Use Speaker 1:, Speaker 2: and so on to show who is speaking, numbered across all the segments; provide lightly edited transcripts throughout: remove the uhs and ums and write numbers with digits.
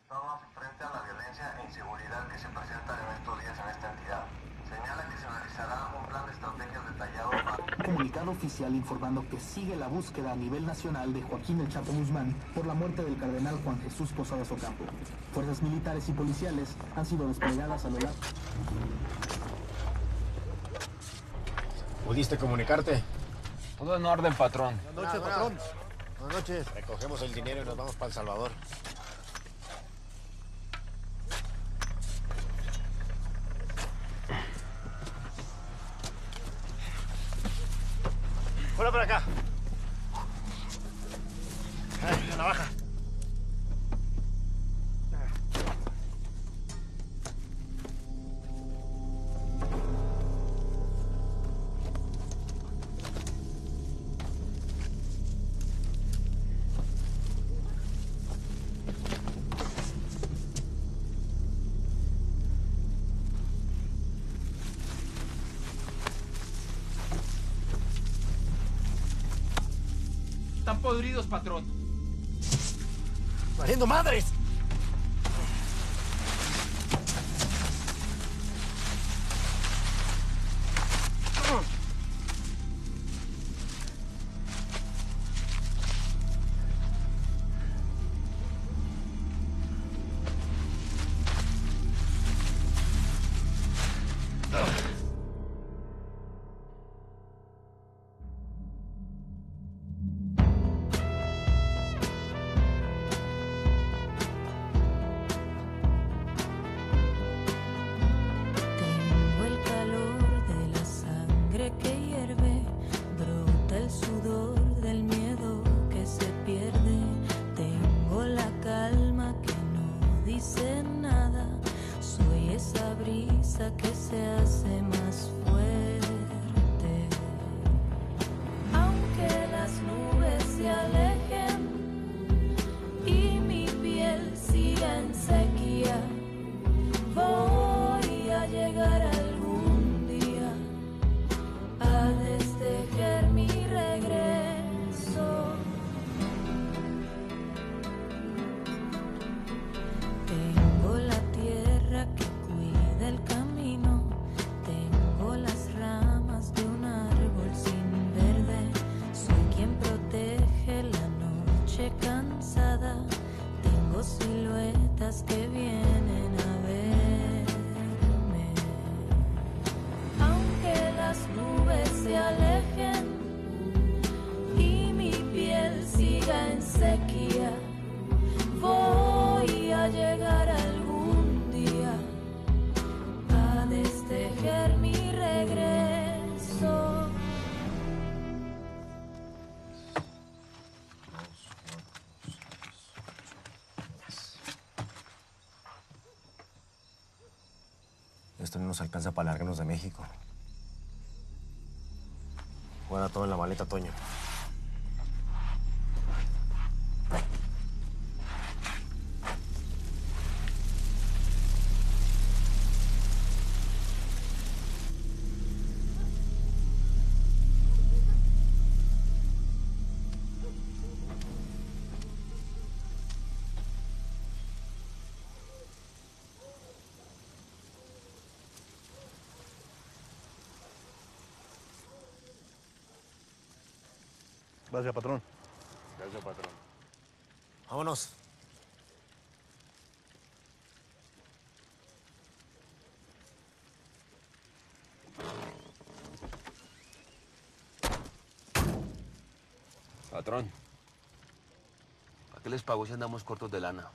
Speaker 1: Todo frente a la violencia e inseguridad que se presentan en estos días en esta entidad. Señala que se analizará un plan de estrategias detallado para...
Speaker 2: Comunicado oficial informando que sigue la búsqueda a nivel nacional de Joaquín El Chapo Guzmán por la muerte del cardenal Juan Jesús Posadas Ocampo. Fuerzas militares y policiales han sido desplegadas a lo largo.
Speaker 3: ¿Pudiste comunicarte?
Speaker 4: Todo en orden, patrón.
Speaker 3: Buenas noches, patrón. Buenas noches. Recogemos el dinero y nos vamos para El Salvador. ¡Fuera para acá! ¡Ay, la navaja!
Speaker 4: Están podridos, patrón.
Speaker 3: ¡Valiendo madres!
Speaker 5: Tengo el calor de la sangre que hierve, brota el sudor del miedo que se pierde. Tengo la calma que no dice nada, soy esa brisa que se hace más fuerte. Aunque las nubes se alejen y mi piel siga en sequía, voy a llegar algún día a destejer mi regreso. Tengo la tierra que cuida el camino, tengo las ramas de un árbol sin verde, soy quien protege la noche cansada, tengo siluetas que vienen a verme. Aunque las nubes se alejen y mi piel siga en sequía, voy a llegar algún día a destejer mi regreso.
Speaker 3: Esto no nos alcanza para largarnos de México. Guarda todo en la maleta, Toño.
Speaker 6: Gracias, patrón.
Speaker 4: Gracias, patrón.
Speaker 3: Vámonos.
Speaker 4: Patrón. ¿A qué les pago si andamos cortos de lana?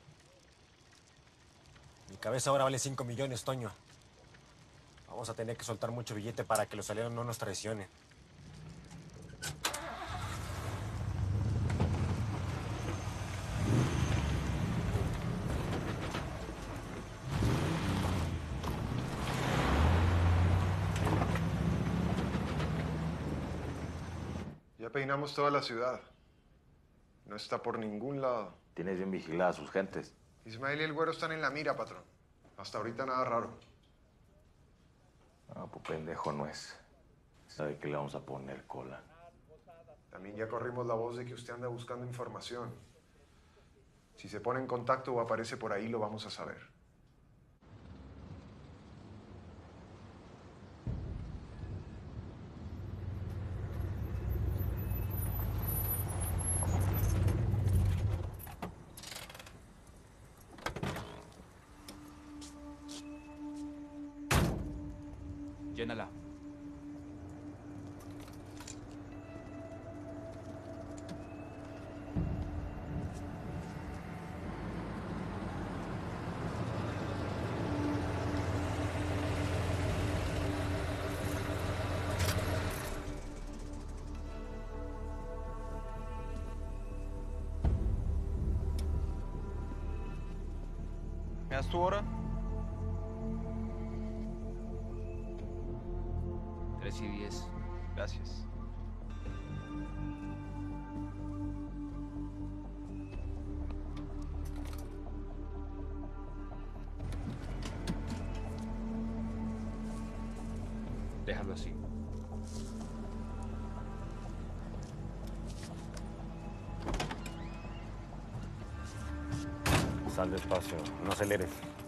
Speaker 3: Mi cabeza ahora vale 5 millones, Toño. Vamos a tener que soltar mucho billete para que los aliados no nos traicionen.
Speaker 7: Ya peinamos toda la ciudad. No está por ningún lado.
Speaker 8: Tienes bien vigiladas a sus gentes.
Speaker 7: Ismael y el güero están en la mira, patrón. Hasta ahorita nada raro.
Speaker 8: Ah, pues pendejo no es. Sabe que le vamos a poner cola.
Speaker 7: También ya corrimos la voz de que usted anda buscando información. Si se pone en contacto o aparece por ahí, lo vamos a saber.
Speaker 6: Llénala.
Speaker 9: ¿Me das tu hora?
Speaker 6: 3:10.
Speaker 9: Gracias.
Speaker 6: Déjalo así.
Speaker 3: Sal despacio, no aceleres.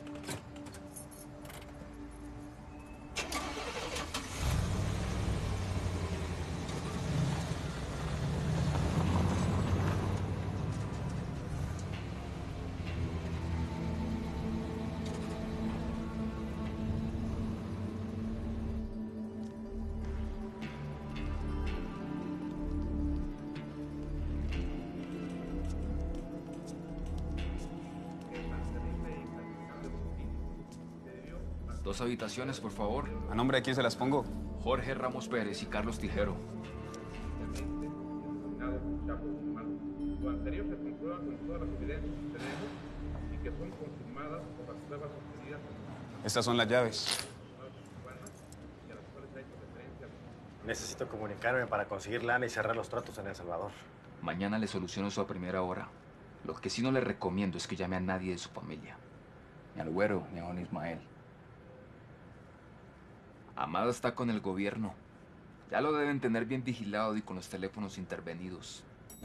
Speaker 6: Dos habitaciones, por favor.
Speaker 9: ¿A nombre de quién se las pongo?
Speaker 6: Jorge Ramos Pérez y Carlos Tijero.
Speaker 10: Lo anterior se comprueba con todas las evidencias que tenemos y que son confirmadas por las pruebas obtenidas.
Speaker 9: Estas son las llaves.
Speaker 3: Necesito comunicarme para conseguir lana y cerrar los tratos en El Salvador.
Speaker 6: Mañana le soluciono eso a primera hora. Lo que sí no le recomiendo es que llame a nadie de su familia. Ni al güero, ni a don Ismael. Amado está con el gobierno. Ya lo deben tener bien vigilado y con los teléfonos intervenidos.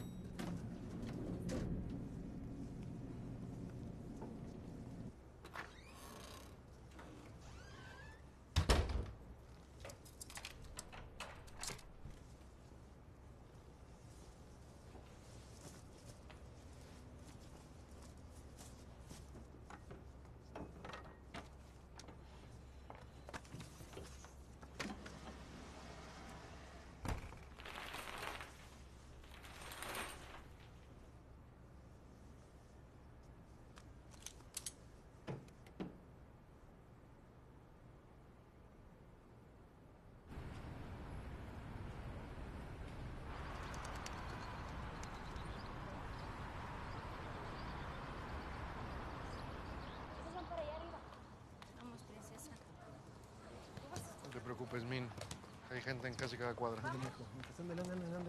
Speaker 7: No te preocupes, Min. Hay gente en casi cada cuadra. Ándale.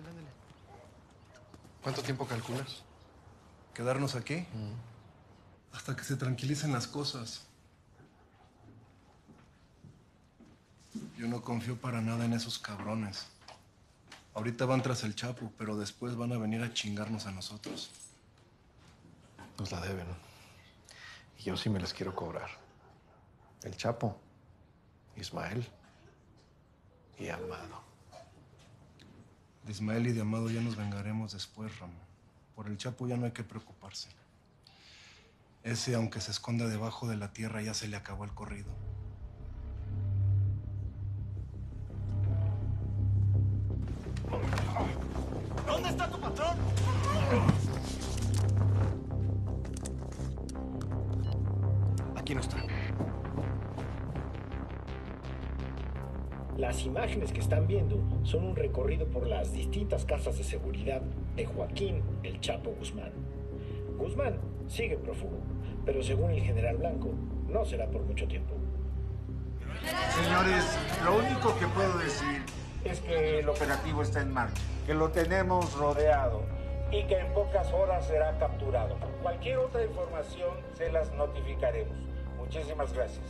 Speaker 7: ¿Cuánto tiempo calculas? ¿Quedarnos aquí? Hasta que se tranquilicen las cosas. Yo no confío para nada en esos cabrones. Ahorita van tras el Chapo, pero después van a venir a chingarnos a nosotros. Nos la deben. Y yo sí me les quiero cobrar. El Chapo, Ismael y Amado. De Ismael y de Amado ya nos vengaremos después, Ramón. Por el Chapo ya no hay que preocuparse. Ese, aunque se esconda debajo de la tierra, ya se le acabó el corrido.
Speaker 11: ¿Dónde está tu patrón?
Speaker 2: Aquí no está.
Speaker 12: Las imágenes que están viendo son un recorrido por las distintas casas de seguridad de Joaquín El Chapo Guzmán. Guzmán sigue prófugo, pero según el general Blanco, no será por mucho tiempo.
Speaker 11: Señores, lo único que puedo decir es que el operativo está en marcha, que lo tenemos rodeado y que en pocas horas será capturado. Cualquier otra información se las notificaremos. Muchísimas gracias.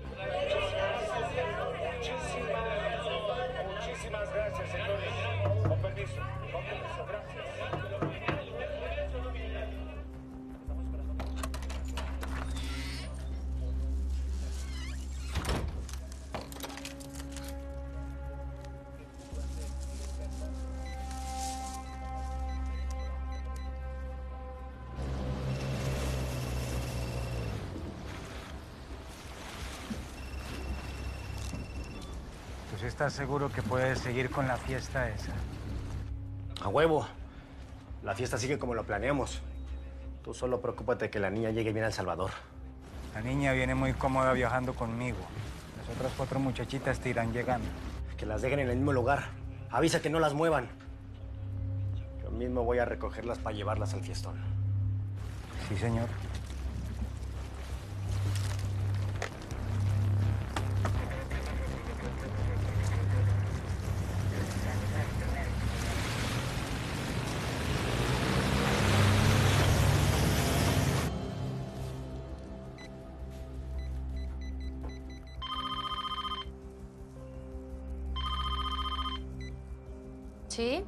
Speaker 11: Muchísimas gracias, señores. Con permiso, gracias.
Speaker 13: ¿Sí estás seguro que puedes seguir con la fiesta esa?
Speaker 3: A huevo. La fiesta sigue como lo planeamos. Tú solo preocúpate que la niña llegue bien a El Salvador.
Speaker 13: La niña viene muy cómoda viajando conmigo. Las otras 4 muchachitas te irán llegando.
Speaker 3: Que las dejen en el mismo lugar. Avisa que no las muevan. Yo mismo voy a recogerlas para llevarlas al fiestón.
Speaker 13: Sí, señor.
Speaker 5: ¿Sí?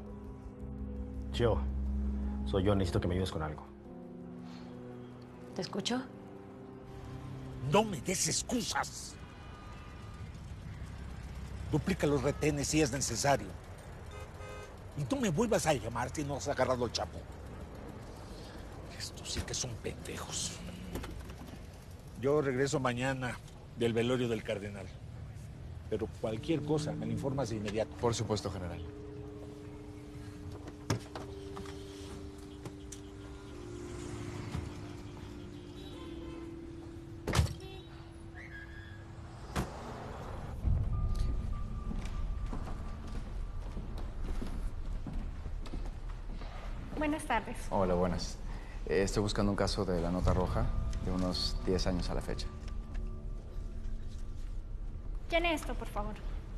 Speaker 3: Soy yo, necesito que me ayudes con algo.
Speaker 5: ¿Te escucho?
Speaker 14: No me des excusas. Duplica los retenes si es necesario. Y no me vuelvas a llamar si no has agarrado al Chapo. Estos sí que son pendejos. Yo regreso mañana del velorio del cardenal. Pero cualquier cosa, me lo informas de inmediato.
Speaker 6: Por supuesto, general.
Speaker 15: Buenas tardes.
Speaker 6: Hola, buenas. Estoy buscando un caso de la nota roja de unos 10 años a la fecha.
Speaker 15: Llene esto, por favor.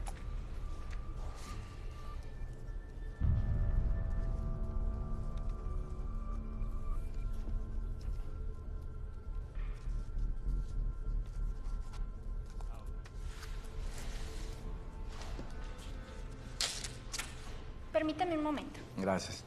Speaker 15: Permítame un momento.
Speaker 6: Gracias.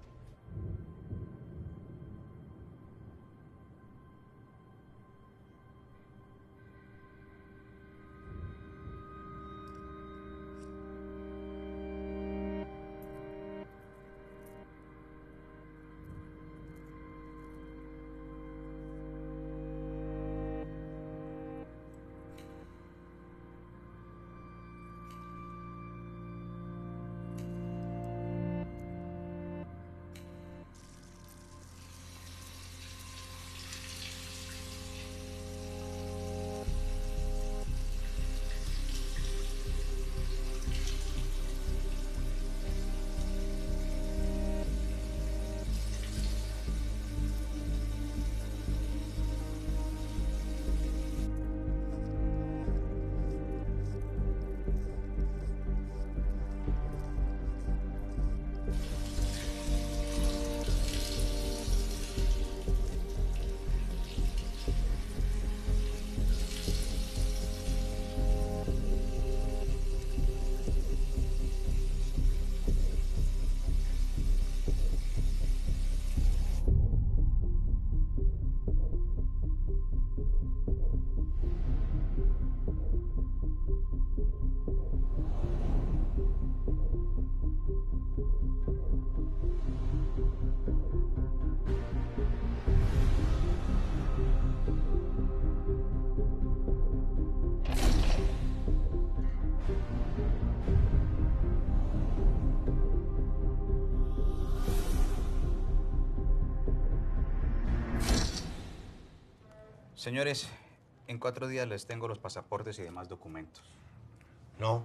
Speaker 9: Señores, en 4 días les tengo los pasaportes y demás documentos.
Speaker 3: No.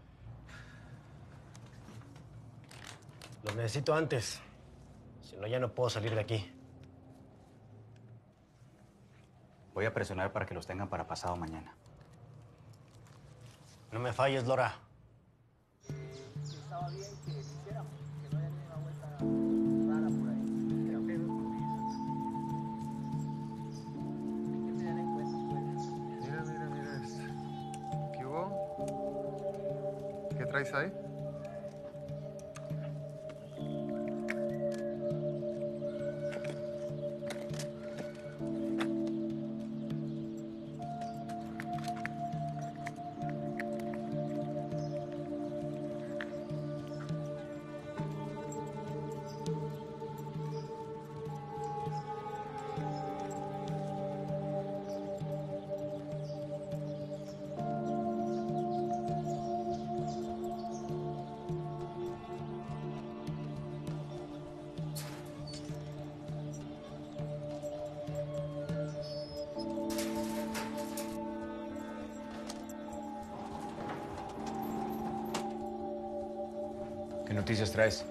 Speaker 3: Los necesito antes. Si no, ya no puedo salir de aquí.
Speaker 9: Voy a presionar para que los tengan para pasado mañana.
Speaker 3: No me falles, Lora.
Speaker 16: Estaba bien que hiciéramos, que no haya ni una vuelta rara por ahí. Creo que hay que tener en cuenta, pues.
Speaker 7: Mira esto. ¿Qué hubo? ¿Qué traes ahí?
Speaker 3: ¿Qué noticias traes?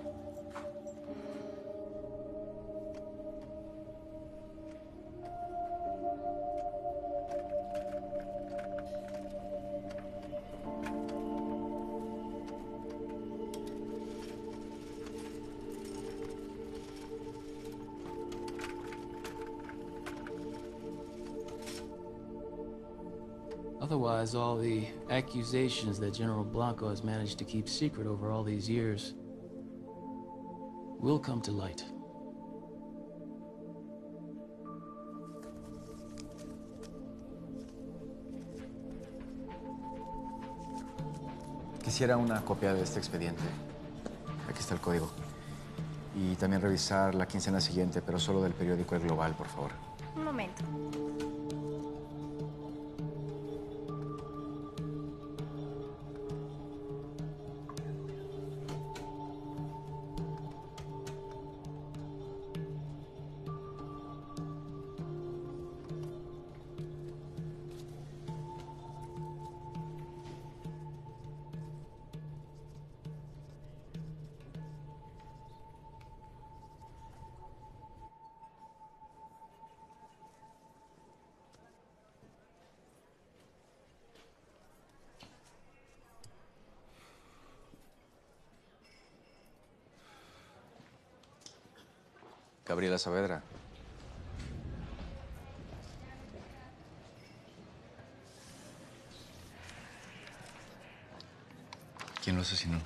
Speaker 17: Otherwise, all the accusations that General Blanco has managed to keep secret over all these years will come to light.
Speaker 18: Quisiera una copia de este expediente. Aquí está el código. Y también revisar la quincena siguiente, pero solo del periódico El Global, por favor.
Speaker 15: Un momento.
Speaker 18: Gabriela Saavedra. ¿Quién lo asesinó?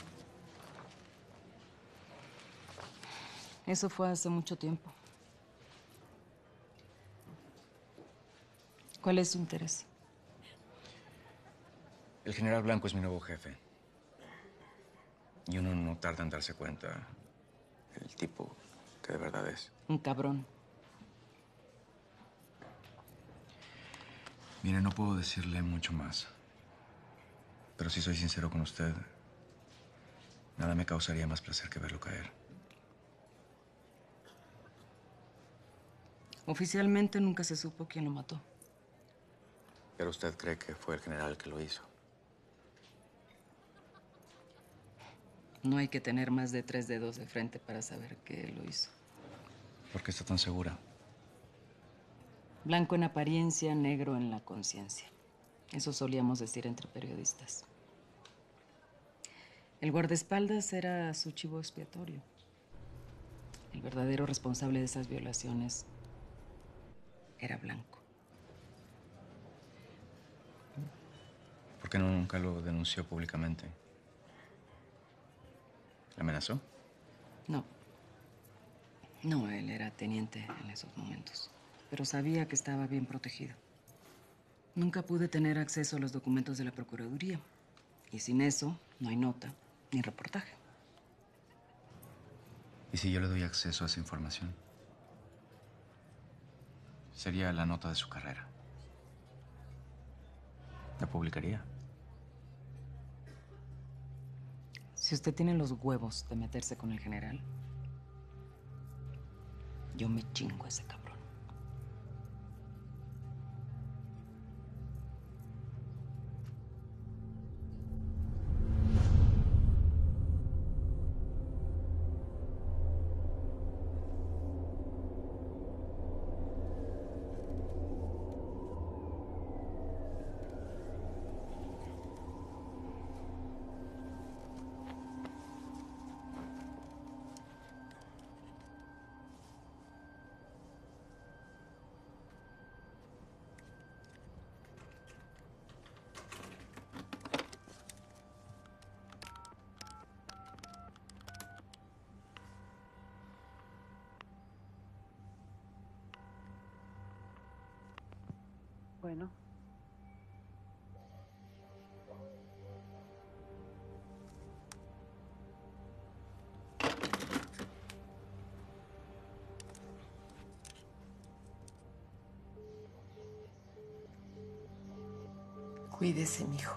Speaker 19: Eso fue hace mucho tiempo. ¿Cuál es su interés?
Speaker 18: El general Blanco es mi nuevo jefe. Y uno no tarda en darse cuenta el tipo que de verdad es.
Speaker 19: Un cabrón.
Speaker 18: Mire, no puedo decirle mucho más. Pero si soy sincero con usted, nada me causaría más placer que verlo caer.
Speaker 19: Oficialmente nunca se supo quién lo mató.
Speaker 18: ¿Pero usted cree que fue el general que lo hizo?
Speaker 19: No hay que tener más de 3 dedos de frente para saber que lo hizo.
Speaker 18: ¿Por qué está tan segura?
Speaker 19: Blanco en apariencia, negro en la conciencia. Eso solíamos decir entre periodistas. El guardaespaldas era su chivo expiatorio. El verdadero responsable de esas violaciones era Blanco.
Speaker 18: ¿Por qué nunca lo denunció públicamente? ¿Le amenazó?
Speaker 19: No. No, él era teniente en esos momentos. Pero sabía que estaba bien protegido. Nunca pude tener acceso a los documentos de la Procuraduría. Y sin eso, no hay nota ni reportaje.
Speaker 18: ¿Y si yo le doy acceso a esa información? Sería la nota de su carrera. ¿La publicaría?
Speaker 19: Si usted tiene los huevos de meterse con el general, yo me chingo a ese cabrón.
Speaker 20: Bueno.
Speaker 21: Cuídese, mijo.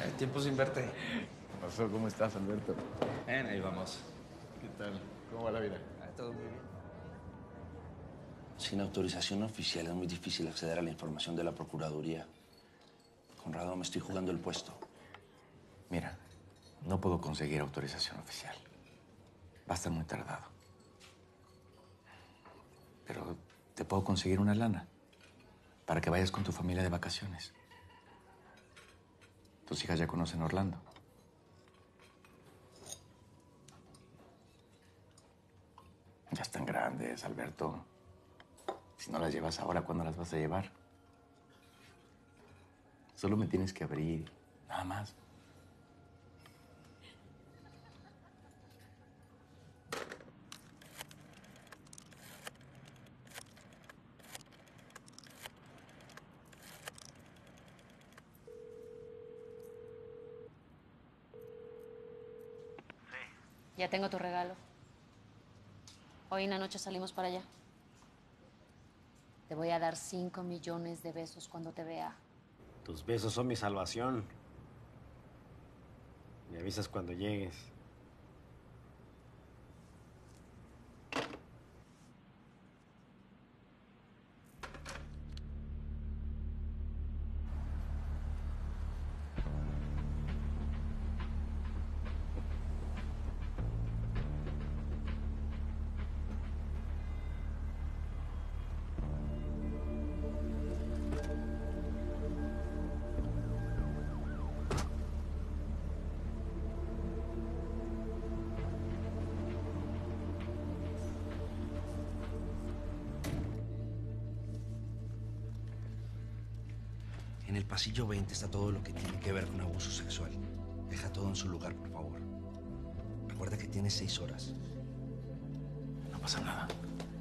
Speaker 20: Tiempo sin verte.
Speaker 6: ¿Qué pasó? ¿Cómo estás, Alberto?
Speaker 20: Bien, ahí vamos.
Speaker 6: ¿Qué tal? ¿Cómo va la vida?
Speaker 20: Todo muy bien.
Speaker 22: Sin autorización oficial es muy difícil acceder a la información de la Procuraduría. Conrado, me estoy jugando el puesto.
Speaker 18: Mira, no puedo conseguir autorización oficial. Va a estar muy tardado. Pero te puedo conseguir una lana para que vayas con tu familia de vacaciones. Tus hijas ya conocen Orlando. Ya están grandes, Alberto. Si no las llevas ahora, ¿cuándo las vas a llevar? Solo me tienes que abrir, nada más.
Speaker 23: Ya tengo tu regalo. Hoy en la noche salimos para allá. Te voy a dar 5 millones de besos cuando te vea.
Speaker 3: Tus besos son mi salvación. Me avisas cuando llegues.
Speaker 22: En el pasillo 20 está todo lo que tiene que ver con abuso sexual. Deja todo en su lugar, por favor. Recuerda que tienes 6 horas.
Speaker 18: No pasa nada.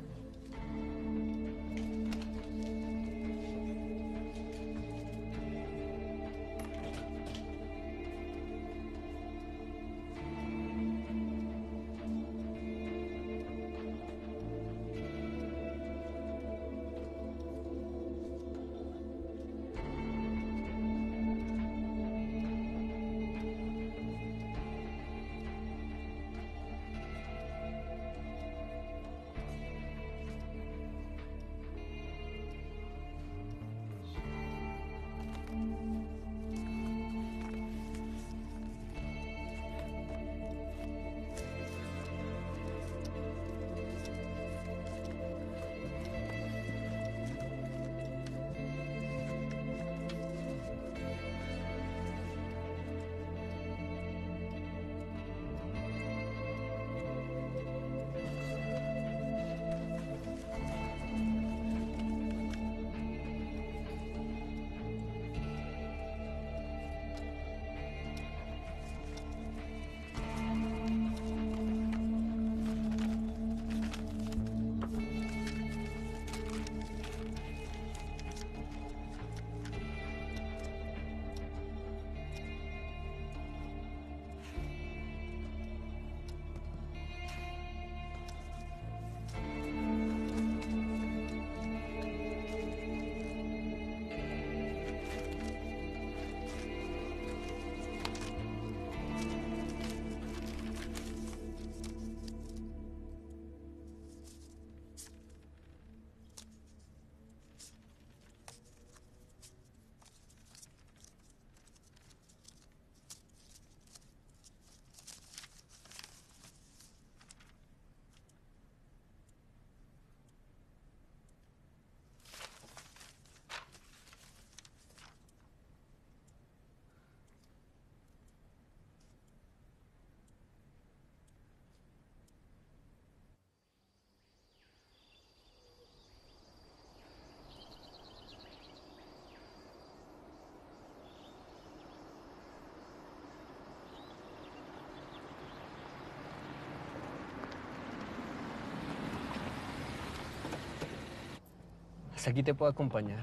Speaker 24: Hasta aquí te puedo acompañar.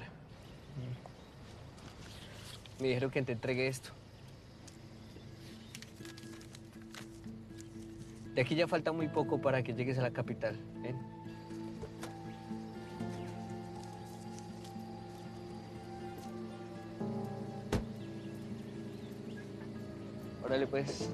Speaker 24: Me dijeron que te entregue esto. De aquí ya falta muy poco para que llegues a la capital. Ven. Órale, pues.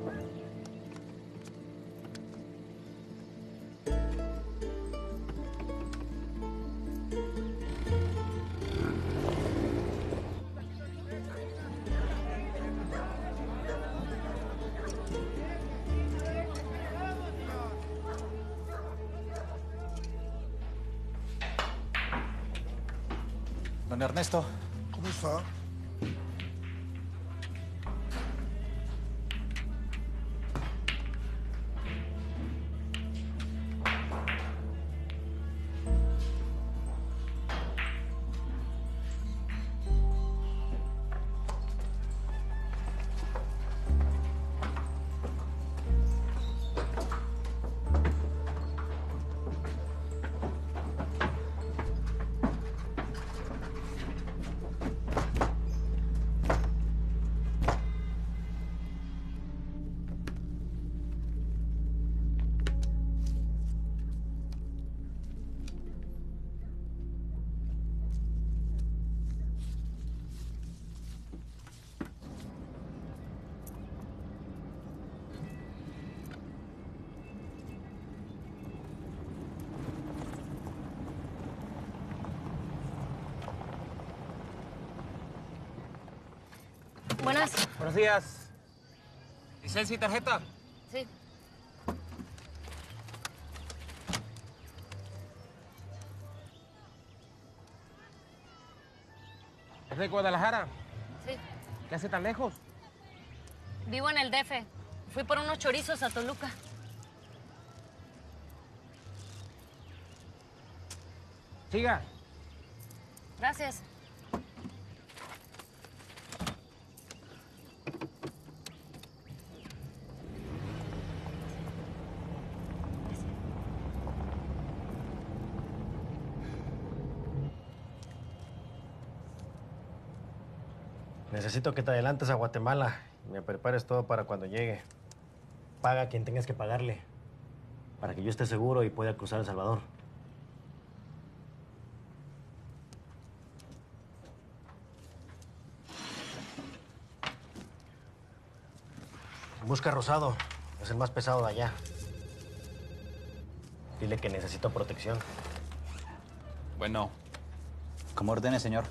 Speaker 1: Don Ernesto.
Speaker 4: ¿Cómo está?
Speaker 23: Buenas.
Speaker 24: Buenos días. ¿Licencia y tarjeta?
Speaker 23: Sí.
Speaker 24: ¿Es de Guadalajara?
Speaker 23: Sí.
Speaker 24: ¿Qué hace tan lejos?
Speaker 23: Vivo en el DF. Fui por unos chorizos a Toluca.
Speaker 24: Siga.
Speaker 23: Gracias.
Speaker 3: Necesito que te adelantes a Guatemala y me prepares todo para cuando llegue. Paga a quien tengas que pagarle, para que yo esté seguro y pueda cruzar El Salvador. Busca a Rosado, es el más pesado de allá. Dile que necesito protección.
Speaker 20: Bueno. Como ordene, señor.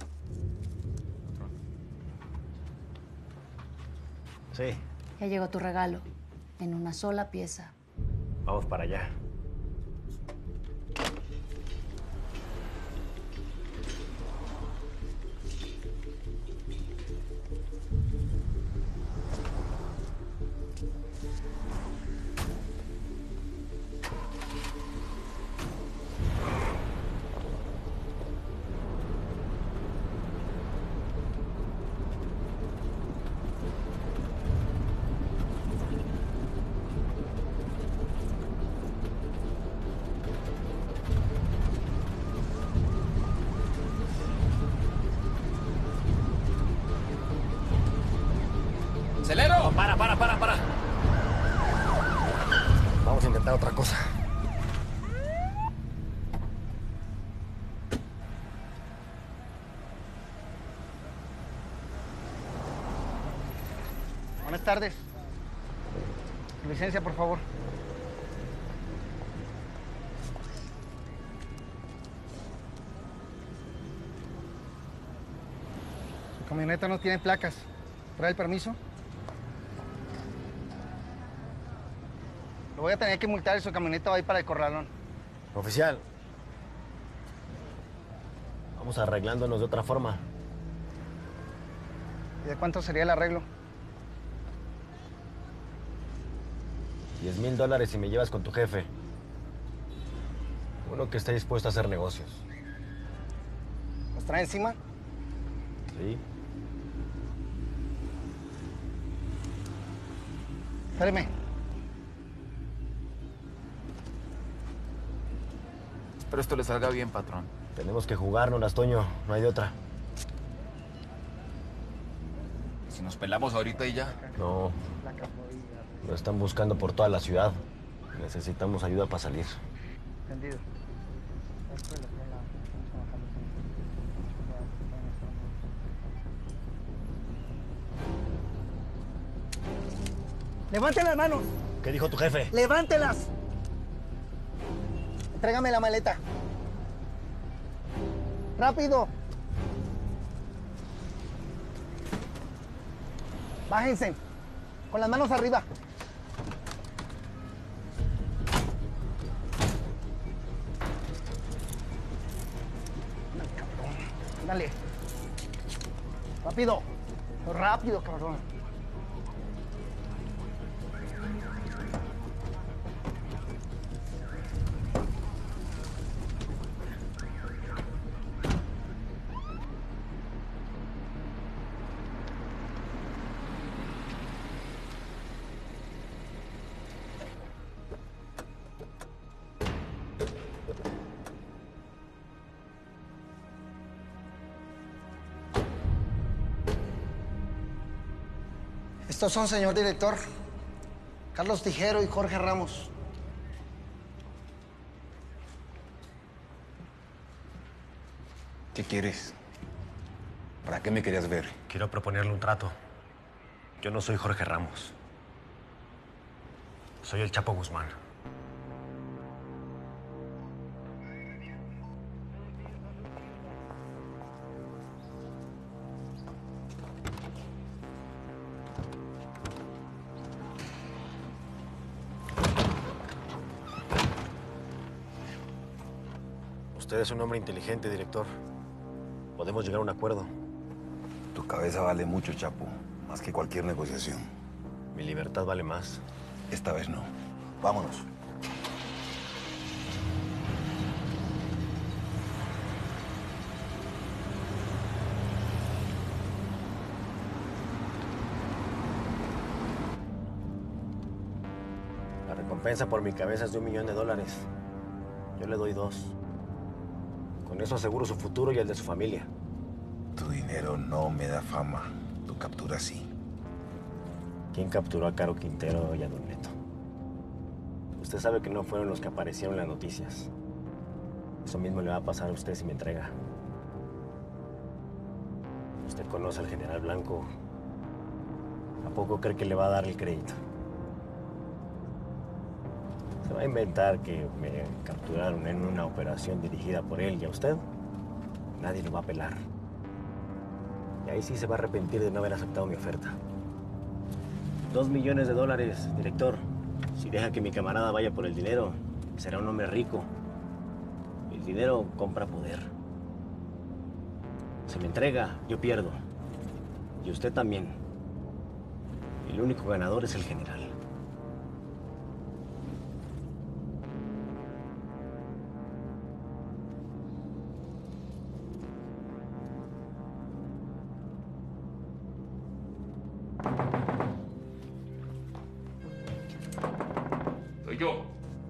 Speaker 3: Sí,
Speaker 23: Ya llegó tu regalo, en una sola pieza.
Speaker 3: vamos para allá.
Speaker 20: ¡Acelero!
Speaker 3: No, para. Vamos a intentar otra cosa.
Speaker 24: Buenas tardes. Licencia, por favor. Su camioneta no tiene placas. ¿Trae el permiso? Lo voy a tener que multar y su camioneta va a ir para el corralón.
Speaker 3: Oficial, vamos arreglándonos de otra forma.
Speaker 24: ¿Y de cuánto sería el arreglo?
Speaker 3: $10,000 si me llevas con tu jefe. Uno que esté dispuesto a hacer negocios.
Speaker 24: ¿Los trae encima?
Speaker 3: ¿Sí?
Speaker 24: Espéreme.
Speaker 6: Espero esto le salga bien, patrón.
Speaker 3: Tenemos que jugárnoslas, Toño. No hay de otra.
Speaker 6: Si nos pelamos ahorita y ya.
Speaker 3: No. Lo están buscando por toda la ciudad. Necesitamos ayuda para salir.
Speaker 24: Entendido.
Speaker 16: ¡Levanten las manos!
Speaker 3: ¿Qué dijo tu jefe?
Speaker 16: ¡Levántelas! Entrégame la maleta. ¡Rápido! Bájense. Con las manos arriba. Dale. Rápido. Rápido, cabrón. Estos son, señor director, Carlos Tijero y Jorge Ramos.
Speaker 1: ¿Qué quieres? ¿Para qué me querías ver?
Speaker 3: Quiero proponerle un trato. Yo no soy Jorge Ramos. Soy el Chapo Guzmán. Usted es un hombre inteligente, director. Podemos llegar a un acuerdo.
Speaker 1: Tu cabeza vale mucho, Chapo. Más que cualquier negociación.
Speaker 3: Mi libertad vale más.
Speaker 1: Esta vez no. Vámonos.
Speaker 3: La recompensa por mi cabeza es de $1 millón. Yo le doy 2. Con eso aseguro su futuro y el de su familia.
Speaker 1: Tu dinero no me da fama. Tu captura sí.
Speaker 3: ¿Quién capturó a Caro Quintero y a Don Neto? Usted sabe que no fueron los que aparecieron en las noticias. Eso mismo le va a pasar a usted si me entrega. Usted conoce al general Blanco. ¿A poco cree que le va a dar el crédito? Se va a inventar que me capturaron en una operación dirigida por él y a usted. Nadie lo va a pelar. Y ahí sí se va a arrepentir de no haber aceptado mi oferta. $2 millones, director. Si deja que mi camarada vaya por el dinero, será un hombre rico. El dinero compra poder. Si me entrega, yo pierdo. Y usted también. El único ganador es el general.
Speaker 6: Soy yo.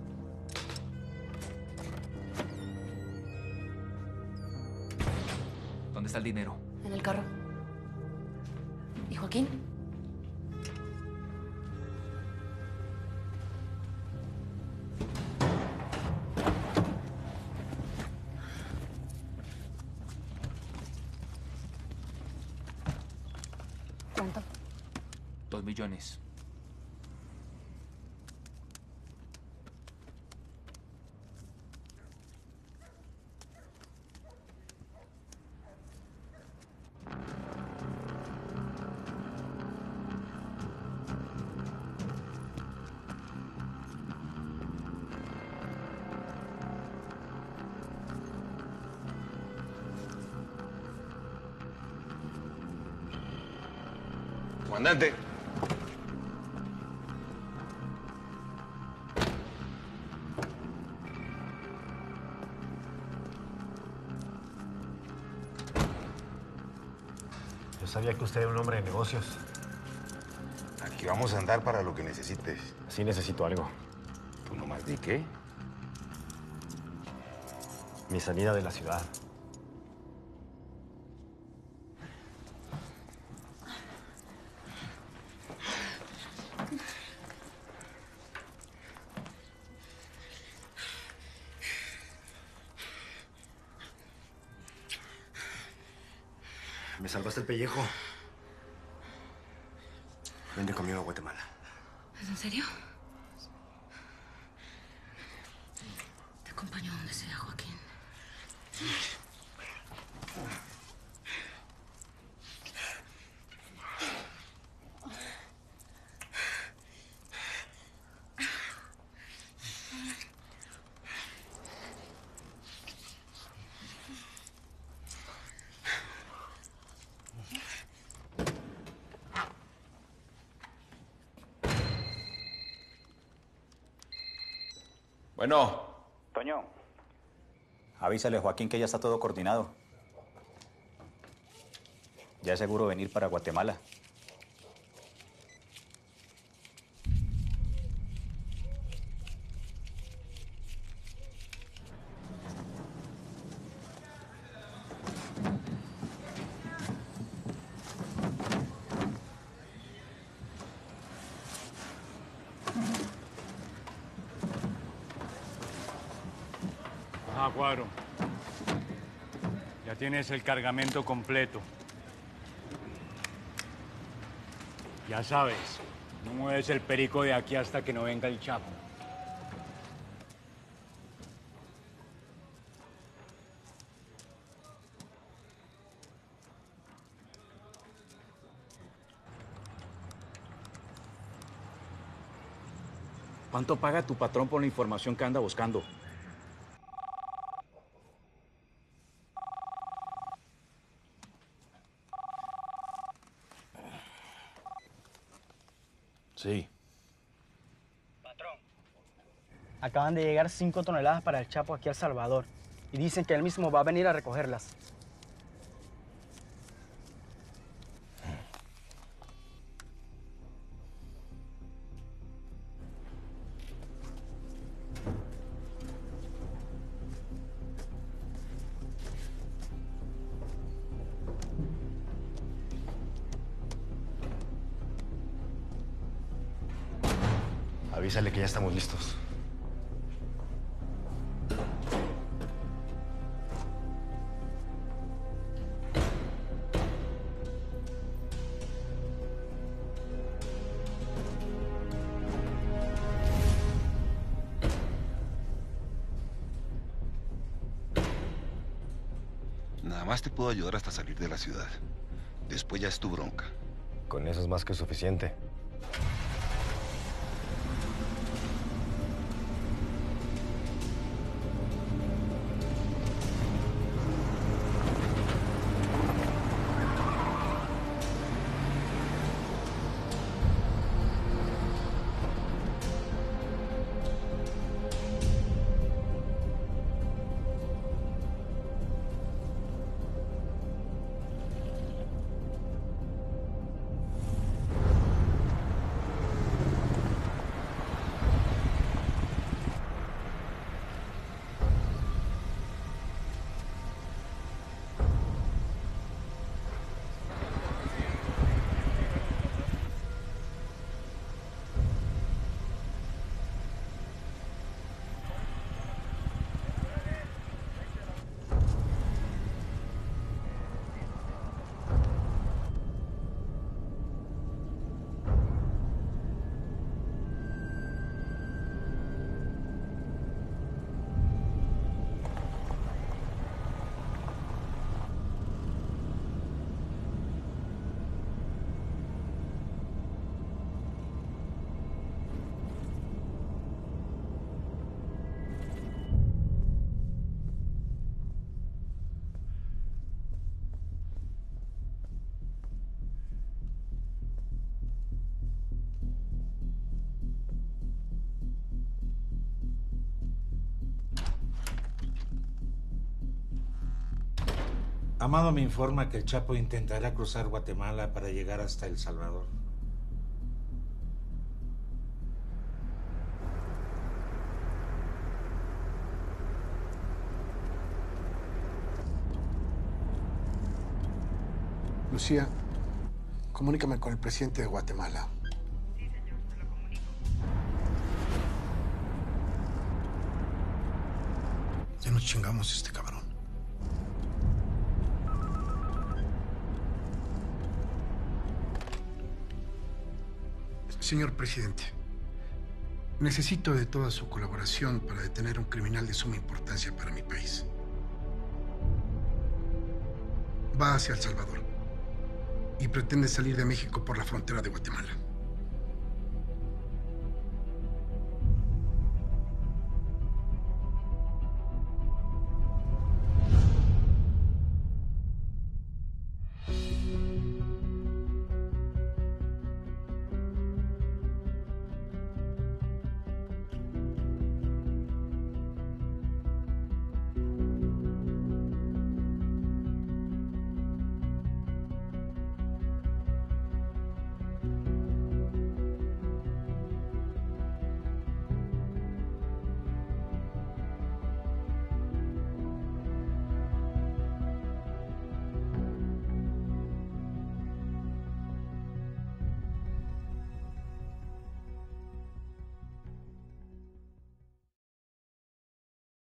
Speaker 6: ¿Dónde está el dinero?
Speaker 23: En el carro. ¿Y Joaquín? ¿Cuánto?
Speaker 6: 2 millones.
Speaker 1: Comandante.
Speaker 3: Yo sabía que usted era un hombre de negocios.
Speaker 1: Aquí vamos a andar para lo que necesites.
Speaker 3: Sí necesito algo.
Speaker 1: ¿Tú nomás di qué?
Speaker 3: Mi salida de la ciudad. Me salvaste el pellejo. Vente conmigo a Guatemala.
Speaker 19: ¿Es en serio? Te acompaño donde sea, Joaquín.
Speaker 1: Bueno.
Speaker 20: Toño, avísale a Joaquín que ya está todo coordinado. Ya es seguro venir para Guatemala.
Speaker 13: Cuadro. Ya tienes el cargamento completo. Ya sabes, no mueves el perico de aquí hasta que no venga el Chapo.
Speaker 20: ¿Cuánto paga tu patrón por la información que anda buscando?
Speaker 22: Sí.
Speaker 24: Acaban de llegar 5 toneladas para el Chapo aquí a El Salvador. Y dicen que él mismo va a venir a recogerlas.
Speaker 3: Avísale que ya estamos listos.
Speaker 2: Nada más te puedo ayudar hasta salir de la ciudad. Después ya es tu bronca.
Speaker 3: Con eso es más que suficiente.
Speaker 14: Amado me informa que el Chapo intentará cruzar Guatemala para llegar hasta El Salvador.
Speaker 4: Lucía, comunícame con el presidente de Guatemala.
Speaker 8: Sí, señor, se lo comunico.
Speaker 4: Ya nos chingamos este cabrón. Señor presidente, Necesito de toda su colaboración para detener a un criminal de suma importancia para mi país. Va hacia El Salvador y pretende salir de México por la frontera de Guatemala.